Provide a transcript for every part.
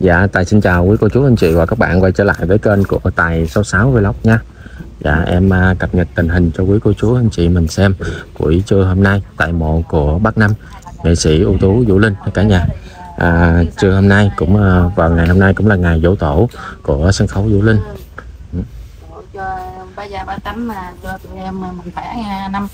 Dạ, Tài xin chào quý cô chú anh chị và các bạn quay trở lại với kênh của Tài 66 Vlog nha. Dạ, em cập nhật tình hình cho quý cô chú anh chị mình xem buổi trưa hôm nay tại mộ của bác Năm, nghệ sĩ ưu tú Vũ Linh cả nhà. Trưa hôm nay cũng vào ngày hôm nay cũng là ngày giỗ tổ của sân khấu Vũ Linh. Cho ba già ba tắm mà cho tụi em mình khỏe nha Năm.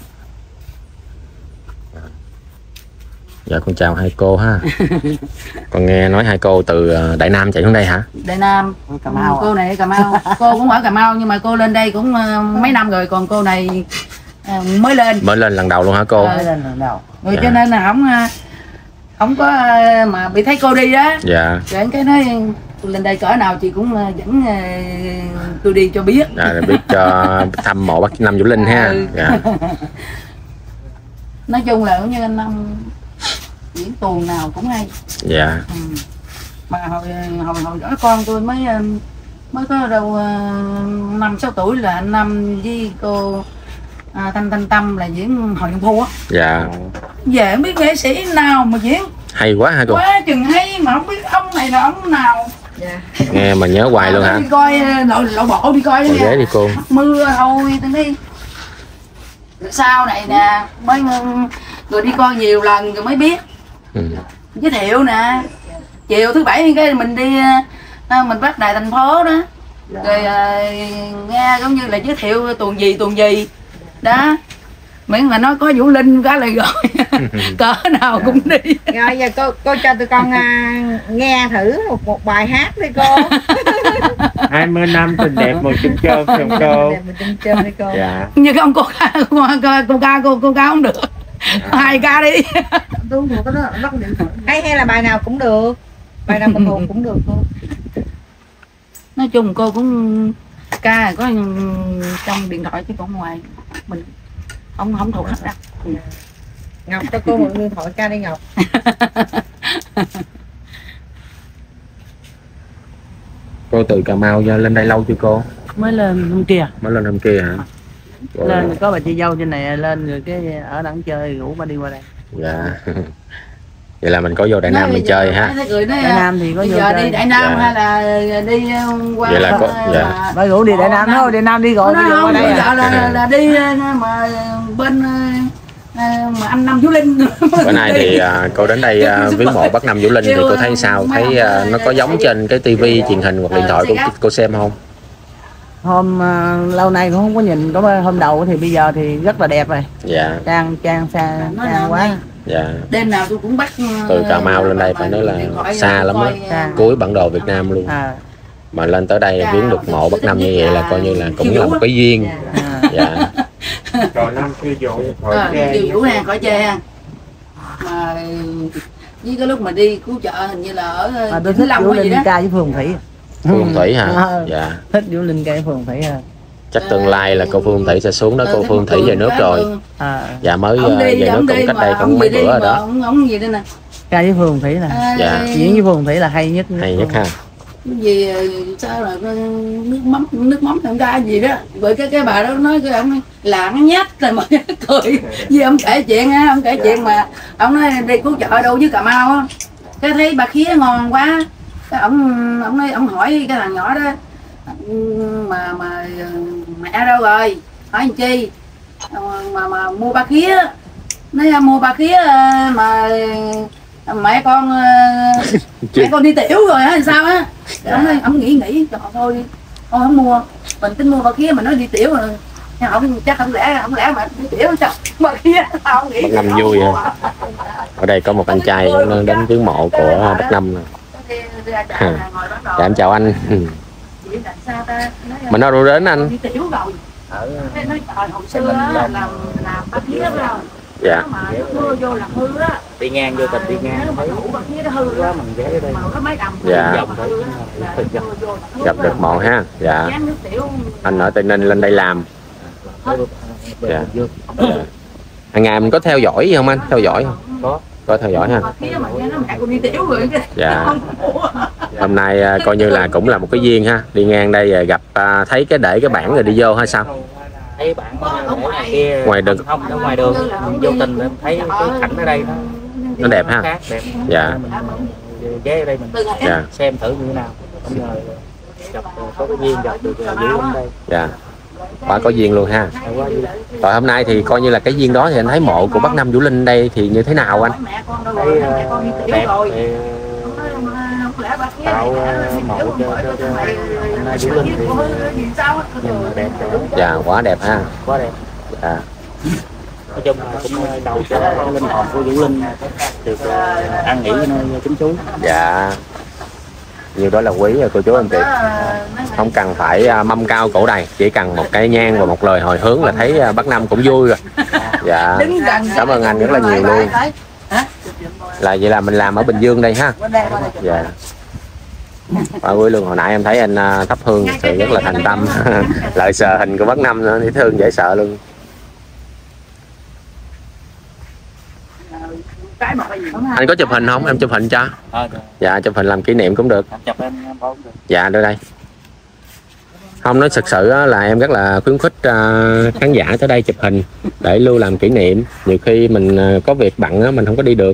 Dạ, con chào hai cô ha. Con nghe nói hai cô từ Đại Nam chạy xuống đây hả? Đại Nam, Cà Mau. Cô này Cà Mau, cô cũng ở Cà Mau nhưng mà cô lên đây cũng mấy năm rồi, còn cô này mới lên. Mới lên lần đầu luôn hả cô? Mới lên lần đầu. Rồi dạ. Cho nên là không có mà bị thấy cô đi á. Dạ. Rồi cái nói tôi lên đây cỡ nào chị cũng dẫn tôi đi cho biết. Rồi biết cho thăm mộ bác Năm Vũ Linh ha. Dạ. Nói chung là cũng như anh Năm diễn tuồng nào cũng hay. Dạ. Mà hồi đó con tôi mới có đâu 5-6 tuổi là anh Năm với cô Thanh Tâm là diễn Hội Đồng Thu á. Dạ. Về không biết nghệ sĩ nào mà diễn hay quá hả cô? Quá chừng hay mà không biết ông này là ông nào. Dạ. Nghe mà nhớ hoài luôn hả? Đi coi lộ bộ đi coi đó nha. Ghế đi cô. Mưa thôi tôi đi. Sau này nè mới người đi coi nhiều lần rồi mới biết. Giới thiệu nè, chiều thứ bảy cái mình đi mình bắt đài thành phố đó, rồi nghe giống như là giới thiệu tuần gì đó, miễn mà nó có Vũ Linh cái là rồi. Cỡ nào cũng đi. Rồi giờ cô cho tụi con nghe thử một bài hát đi cô. 20 năm tình đẹp một chung chôm chồng cô. Đi cô. Dạ. Như cái ông cô ca không được. Hai ca đi. Hay là bài nào cũng được, bài nào bình thường cũng được cô. Nói chung cô cũng ca có trong điện thoại chứ còn ngoài mình không thuộc hết đâu. Ngọc cho cô mượn điện thoại ca đi Ngọc. Cô từ Cà Mau lên đây lâu chưa cô? Mới lên hôm kia. Mới lên hôm kia hả? Lên có bà chị dâu trên này lên rồi cái ở đằng chơi rủ bà đi qua đây. Dạ. Vậy là mình có vô Đại Nam mình chơi ha. Đại Nam thì có vô chơi. Đi Đại Nam hay là đi qua. Vậy là có dạ. Bà rủ đi Đại Nam thôi, Đại Nam đi rồi bây giờ qua đây là đi mà bên mà anh Năm Vũ Linh. Bữa nay thì cô đến đây viếng mộ bác Năm Vũ Linh thì cô thấy sao? Thấy nó có giống trên cái tivi truyền hình hoặc điện thoại cô xem không? Hôm lâu nay cũng không có nhìn, có hôm đầu thì bây giờ thì rất là đẹp rồi. Dạ. Trang quá. Dạ. Đêm nào tôi cũng bắt từ Cà Mau lên đây phải nói là xa lắm á, cuối bản đồ Việt Nam luôn. Mà lên tới đây viếng được mộ bác Năm như vậy là coi như là cũng là một cái duyên. Dạ. Rồi Năm kêu Vũ Vũ nè, khỏi chê ha. Mà với cái lúc mà đi cứu trợ hình như là ở tôi thích Vũ Linh ca với Phương Thủy. Phương Thủy hả? Dạ. Thích Vũ Linh ca với Phương Thủy ha. Chắc tương lai là cô Phương Thủy sẽ xuống đó, cô Phương Thủy về nước rồi. Dạ mới về nước cũng cách đây cũng mấy bữa rồi đó. Ông gì đây nè. Ca với Phương Thủy nè. Dạ. Diễn với Phương Thủy là hay nhất. Hay nhất ha. Cái gì sao là nước mắm thằng ca gì đó, rồi cái bà đó nói cái ông lạng nhát rồi mà cười vì ông kể chuyện á, ông kể chuyện mà ông nói đi cứu trợ đâu với Cà Mau á, cái thấy bà khía ngon quá, cái ông nói ông hỏi cái thằng nhỏ đó mà mẹ đâu rồi, hỏi anh chi mà mua ba khía, nói mua ba khía mà mẹ con đi tiểu rồi á sao á, ông nghĩ thôi đi, con không mua, mình tính mua ba khía mà nói đi tiểu rồi, nhưng ông chắc không lẽ mà đi tiểu sao ba khía sao không nghĩ. Bác Năm vui hả? Ở đây có một anh trai đến viếng mộ của bác Năm nè. Dạ em chào anh. Mà nó đâu đến anh? Đi tiểu rồi. Nói trời hồi xưa làm ba khía rồi. Dạ. Mà mưa vô là hư á. đi ngang vô tình đi ngang thấy nó hư quá mình ghé ở đây. Dạ. Gặp được mộ ha. Dạ. Anh ở Tây Ninh lên đây làm. Dạ. Dạ. Hàng ngày mình có theo dõi gì không anh? Theo dõi không? Có theo dõi ha. Dạ. Hôm nay coi như là cũng là một cái duyên ha. Đi ngang đây gặp thấy cái để cái bảng rồi đi vô hay sao? Thấy bạn kia ngoài đường, không ở ngoài đường vô tình em thấy cái cảnh ở đây nó đẹp ha. Đẹp. Dạ. ghé ở đây mình Dạ. xem thử như thế nào. Không ngờ gặp có cái duyên gặp được Diệu Linh đây. Dạ. Quả có duyên luôn ha. Quá vui. Rồi hôm nay thì coi như là cái duyên đó thì anh thấy mộ của bác Năm Vũ Linh đây thì như thế nào anh? Thấy đẹp tạo mộ cho anh Vũ Linh thì nhìn đẹp rồi. Dạ, quá đẹp ha. Quá đẹp. Dạ. Nói chung là cũng đầu cho linh hồn của Vũ Linh được an nghỉ nơi chính suối. Dạ. Nhiều đó là quý rồi cô chú anh chị. Không cần phải mâm cao cổ đầy, chỉ cần một cái nhang và một lời hồi hướng là thấy bác Năm cũng vui rồi. Dạ. Cảm ơn anh rất là nhiều luôn. Là vậy là mình làm ở Bình Dương đây ha. Dạ. Và vui luôn, hồi nãy em thấy anh thắp hương thì rất là thành tâm. Lại sờ hình của bác Năm nữa, thấy thương dễ sợ luôn. Anh có chụp hình không? Em chụp hình cho. Dạ, chụp hình làm kỷ niệm cũng được. Dạ, đưa đây. Không, nói thực sự là em rất là khuyến khích khán giả tới đây chụp hình để lưu làm kỷ niệm. Nhiều khi mình có việc bận mình không có đi được.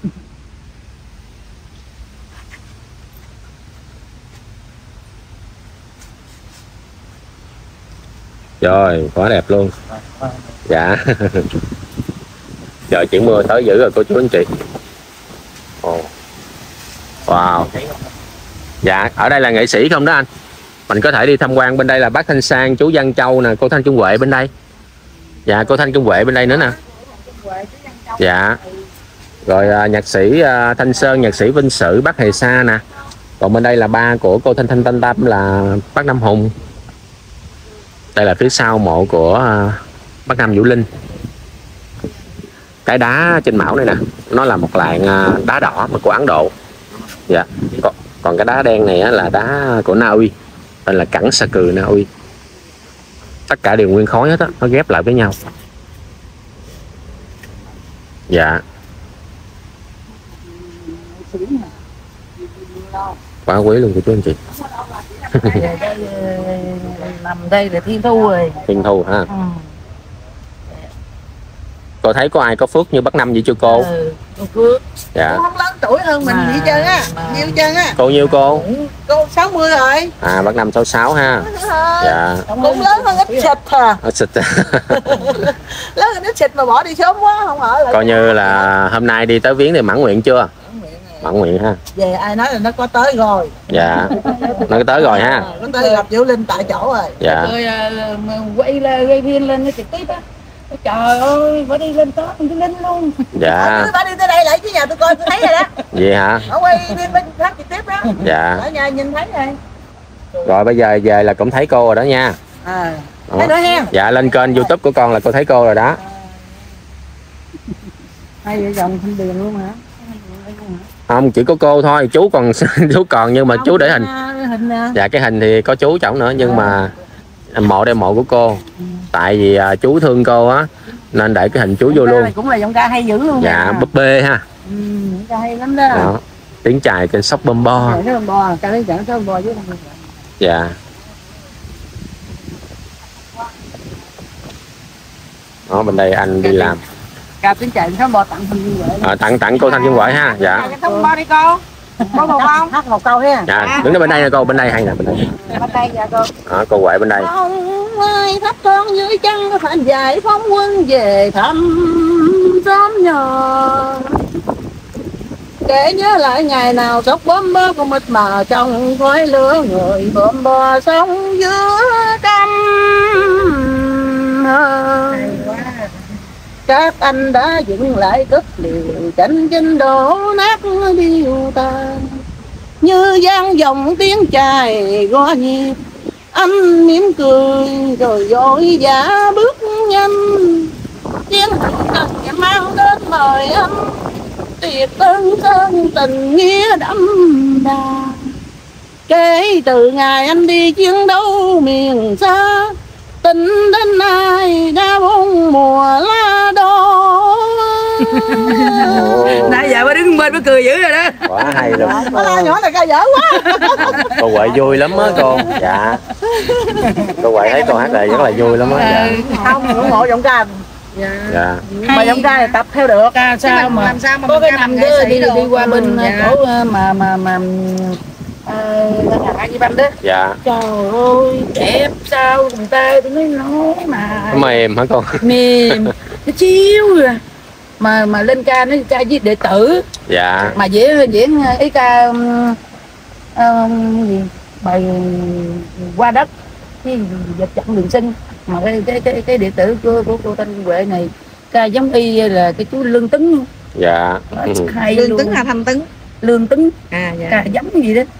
Rồi, quá đẹp luôn. Dạ. Trời chuyển mưa tới dữ rồi cô chú anh chị. Ồ. Wow. Dạ, ở đây là nghệ sĩ không đó anh? Mình có thể đi tham quan bên đây là bác Thanh Sang, chú Văn Châu nè, cô Thanh Trung Huệ bên đây. Dạ, cô Thanh Trung Huệ bên đây nữa nè. Dạ. Rồi nhạc sĩ Thanh Sơn, nhạc sĩ Vinh Sử, bác Hề Sa nè. Còn bên đây là ba của cô Thanh Thanh Tâm Tâm là bác Năm Hùng. Đây là phía sau mộ của bác Năm Vũ Linh. Cái đá trên mão này nè, nó là một loại đá đỏ mà của Ấn Độ. Dạ. Còn cái đá đen này là đá của Na Uy, tên là Cẩn Sa Cừ Na Uy. Tất cả đều nguyên khối hết á, nó ghép lại với nhau. Dạ. Quá quý luôn của chú anh chị. Nằm đây là Thiên Thu rồi. Thiên Thu ha. Cô thấy có ai có phước như bác Năm vậy chưa cô? Phước. Dạ. Cô không lớn tuổi hơn mình gì trơn á, nhiêu trơn á. Cô nhiêu cô? Cô 60 rồi. À, bác Năm 66 ha. Dạ. Cũng lớn hơn ít xịt à. Xịt. Lớn hơn ít xịt mà bỏ đi sớm quá không ở lại. Coi như là hôm nay đi tới viếng thì mãn nguyện chưa? Mãn nguyện ha. Về ai nói là nó có tới rồi. Dạ. Nó có tới rồi ha. Nó tới gặp Vũ Linh tại chỗ rồi. Dạ. Rồi quay gây viên lên nó trực tiếp á. Trời ơi, phải đi lên top Vũ Linh luôn. Dạ. Bà đi tới đây lại chứ nhà tôi coi tôi thấy rồi đó. Vậy hả? Ở quay đi bên khác trực tiếp đó. Dạ. Ở nhà nhìn thấy rồi. Rồi bây giờ về là cũng thấy cô rồi đó nha. Thấy nữa hen. Dạ, lên kênh YouTube của con là cô thấy cô rồi đó. Hai vợ chồng không điền luôn hả? Không, chỉ có cô thôi, chú còn chú còn nhưng mà chú để hình. Dạ, cái hình thì có chú chổng nữa nhưng mà mộ đây mộ của cô. Tại vì chú thương cô á nên để cái hình chú vô luôn. Cũng là giọng ca hay dữ luôn. Dạ, búp bê ha. Giọng ca hay lắm đó. Đó. Tiếng chài trên Sóc Bom Bo. Cái bom bo, ca lấy chẳng Bom bo chứ không. Dạ. Đó, bên đây anh đi làm. Ca tiếng chài Sóc Bom tặng Thanh Trung Huệ. Tặng cô Thanh Trung Huệ ha. Dạ. Sóc Bom đi cô. Có một không? Hát một câu ha. Dạ, đứng ở bên đây nè cô, bên đây hay nè, bên đây. Bên đây dạ cô. Đó, cô Huệ bên đây. Không ai thắp con dưới chân thành giải phóng quân về thăm xóm nhỏ. Kể nhớ lại ngày nào Sóc Bom Bo con mịt mờ trong khói lửa người bom bò sống giữa căm. Các anh đã dựng lại cất liều tranh chinh đổ nát điêu tàn. Như gian dòng tiếng chài gõ nhịp, anh mỉm cười rồi vội vã bước nhanh. Tiếng tình em mang đến mời anh, tiệc tân sơn tình nghĩa đậm đà. Kể từ ngày anh đi chiến đấu miền xa, tình đến nay đã bốn mùa lá đỏ. Nãy giờ mới đứng bên mới cười dữ rồi đó. Quá hay luôn. Nhỏ này ca dở quá. Cô Huệ vui lắm á cô. Dạ. Cô Huệ thấy cô hát này rất là vui lắm á. Dạ. Không ủng hộ giọng ca Dạ. Mà giọng ca thì tập theo được. Ca sao mà làm sao mà có mình cái ca năm bằng đứa nghệ sĩ đi được. đi qua bên Dạ. chỗ mà nhà Di Banh đó. Dạ. Trời ơi đẹp sao người ta tôi nói mà Mềm hả con? mềm nó chiếu rồi mà lên ca nó ca với đệ tử Dạ. mà diễn ấy ca gì bài qua đất cái vật chặn đường sinh mà cái đệ tử của cô Thanh Huệ này ca giống y là cái chú Lương Tấn. Dạ. Hay Lương luôn. Tấn là Thanh Tấn. Lương Tấn À dạ. ca giống gì đó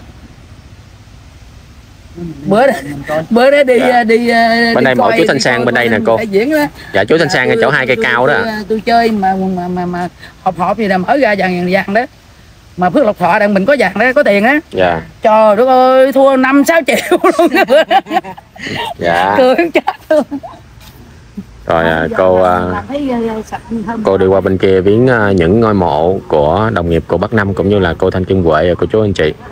bữa đó đi Dạ. đi Bên đây mỗi chú Thanh Sang bên đây nè cô. diễn đó. Dạ chú Thanh Sang ở chỗ hai cây cao đó. Tôi chơi mà họp gì là mở ra vàng đó mà Phước Lộc Thọ đang mình có vàng đó có tiền á. Dạ. Trời đất ơi thua 5-6 triệu luôn. Dạ. Cười chết luôn. Rồi Làm thấy sạch hơn. cô đi qua bên kia viếng những ngôi mộ của đồng nghiệp của Bắc Nam cũng như là cô Thanh Kim Huệ và cô chú anh chị.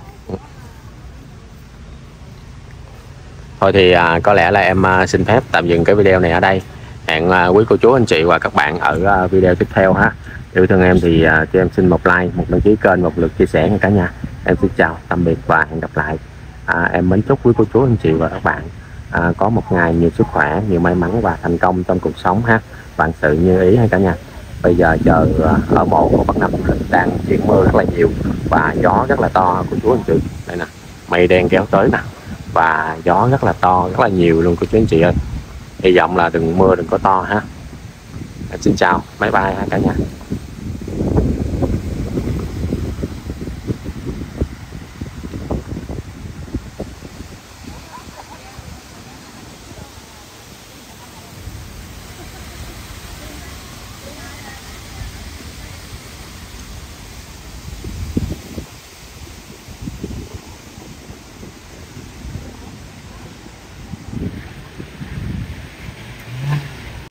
Thôi thì có lẽ là em xin phép tạm dừng cái video này ở đây. Hẹn quý cô chú anh chị và các bạn ở video tiếp theo ha. Yêu thương em thì cho em xin một like, một đăng ký kênh, một lượt chia sẻ nha cả nhà. Em xin chào, tạm biệt và hẹn gặp lại. Em mến chúc quý cô chú anh chị và các bạn có một ngày nhiều sức khỏe, nhiều may mắn và thành công trong cuộc sống ha. Vạn sự như ý ha cả nhà. Bây giờ chờ ở mộ của Bắc Nam đang chuyển mưa rất là nhiều và gió rất là to cô chú anh chị. Đây nè, mây đen kéo tới nè và gió rất là to, rất là nhiều luôn cô chú anh chị ơi. Hy vọng là đừng mưa đừng có to ha. Xin chào, bye bye ha cả nhà.